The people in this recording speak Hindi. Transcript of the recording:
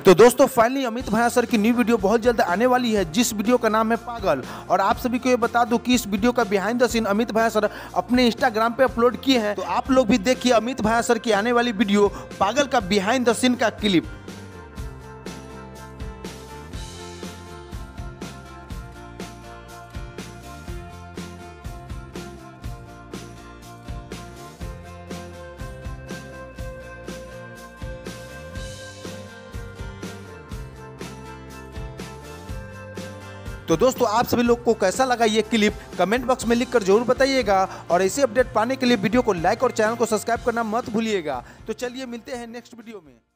तो दोस्तों फाइनली अमित भैया सर की न्यू वीडियो बहुत जल्द आने वाली है, जिस वीडियो का नाम है पागल। और आप सभी को ये बता दूं कि इस वीडियो का बिहाइंड द सीन अमित भैया सर अपने इंस्टाग्राम पे अपलोड किए हैं। तो आप लोग भी देखिए अमित भैया सर की आने वाली वीडियो पागल का बिहाइंड द सीन का क्लिप। तो दोस्तों आप सभी लोग को कैसा लगा ये क्लिप कमेंट बॉक्स में लिखकर जरूर बताइएगा। और ऐसे अपडेट पाने के लिए वीडियो को लाइक और चैनल को सब्सक्राइब करना मत भूलिएगा। तो चलिए मिलते हैं नेक्स्ट वीडियो में।